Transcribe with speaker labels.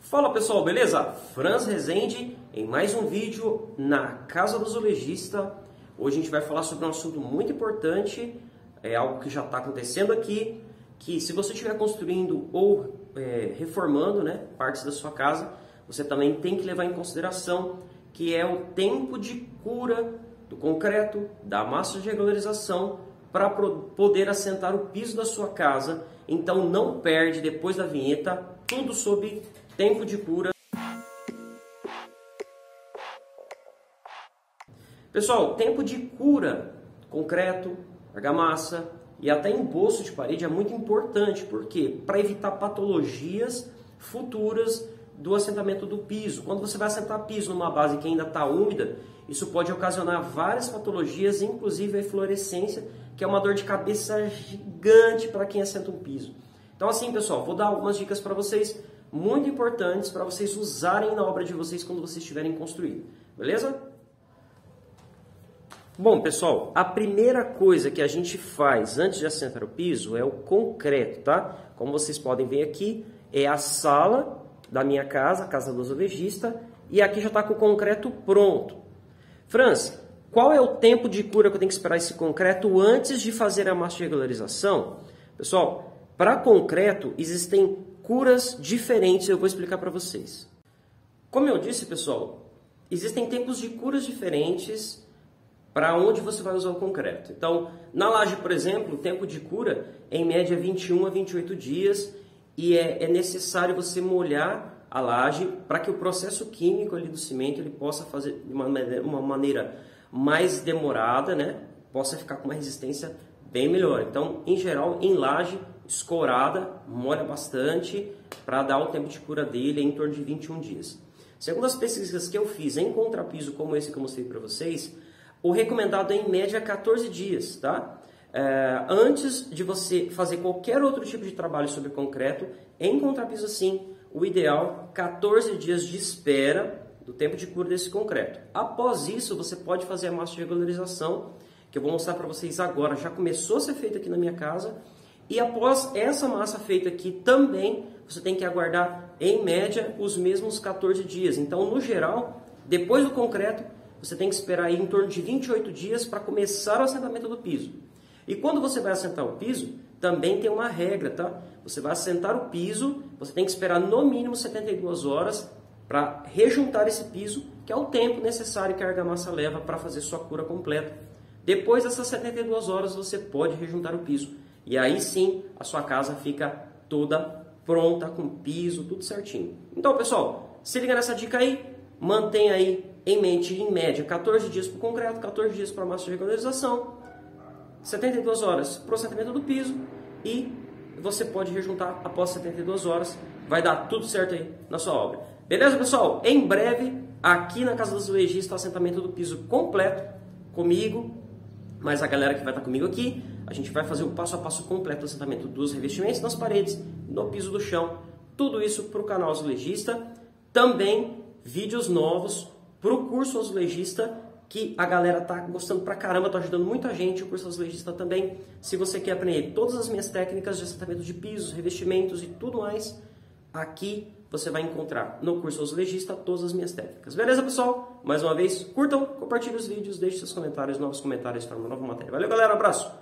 Speaker 1: Fala pessoal, beleza? Franz Rezende em mais um vídeo na Casa do Azulejista. Hoje a gente vai falar sobre um assunto muito importante, é algo que já está acontecendo aqui, que se você estiver construindo ou reformando partes da sua casa, você também tem que levar em consideração que é o tempo de cura do concreto, da massa de regularização, para poder assentar o piso da sua casa. Então não perde, depois da vinheta, tudo sobre tempo de cura. Pessoal, tempo de cura, concreto, argamassa e até emboço de parede é muito importante. Por quê? Para evitar patologias futuras do assentamento do piso. Quando você vai assentar piso numa base que ainda está úmida, isso pode ocasionar várias patologias, inclusive a eflorescência, que é uma dor de cabeça gigante para quem assenta um piso. Então assim, pessoal, vou dar algumas dicas para vocês muito importantes para vocês usarem na obra de vocês quando vocês estiverem construindo, beleza? Bom, pessoal, a primeira coisa que a gente faz antes de assentar o piso é o concreto, tá? Como vocês podem ver aqui, é a sala da minha casa, a casa do azulejista, e aqui já está com o concreto pronto. Franz, qual é o tempo de cura que eu tenho que esperar esse concreto antes de fazer a massa de regularização? Pessoal, para concreto existem curas diferentes, eu vou explicar para vocês. Como eu disse, pessoal, existem tempos de curas diferentes para onde você vai usar o concreto. Então, na laje, por exemplo, o tempo de cura é em média 21 a 28 dias e é necessário você molhar a laje para que o processo químico ali do cimento ele possa fazer de uma maneira mais demorada, possa ficar com uma resistência bem melhor. Então, em geral, em laje escorada, molha bastante para dar o tempo de cura dele em torno de 21 dias. Segundo as pesquisas que eu fiz em contrapiso como esse que eu mostrei para vocês, o recomendado é em média 14 dias, tá? Antes de você fazer qualquer outro tipo de trabalho sobre concreto, em contrapiso assim, o ideal 14 dias de espera do tempo de cura desse concreto. Após isso, você pode fazer a massa de regularização, que eu vou mostrar para vocês agora. Já começou a ser feita aqui na minha casa. E após essa massa feita aqui também, você tem que aguardar, em média, os mesmos 14 dias. Então, no geral, depois do concreto, você tem que esperar aí em torno de 28 dias para começar o assentamento do piso. E quando você vai assentar o piso, também tem uma regra, tá? Você vai assentar o piso, você tem que esperar no mínimo 72 horas para rejuntar esse piso, que é o tempo necessário que a argamassa leva para fazer sua cura completa. Depois dessas 72 horas, você pode rejuntar o piso. E aí sim, a sua casa fica toda pronta, com piso, tudo certinho. Então, pessoal, se liga nessa dica aí, mantenha aí em mente, em média, 14 dias para o concreto, 14 dias para a massa de regularização, 72 horas para o assentamento do piso e você pode rejuntar após 72 horas. Vai dar tudo certo aí na sua obra. Beleza, pessoal? Em breve, aqui na Casa do Azulejista, o assentamento do piso completo comigo, mas a galera que vai estar comigo aqui, a gente vai fazer o passo a passo completo do assentamento dos revestimentos nas paredes, no piso do chão, tudo isso para o canal Azulejista. Também vídeos novos para o curso Azulejista, que a galera tá gostando pra caramba, tá ajudando muita gente, o curso Azulejista também. Se você quer aprender todas as minhas técnicas de assentamento de pisos, revestimentos e tudo mais, aqui você vai encontrar no curso Azulejista todas as minhas técnicas. Beleza, pessoal? Mais uma vez, curtam, compartilhem os vídeos, deixem seus comentários, novos comentários para uma nova matéria. Valeu, galera, abraço!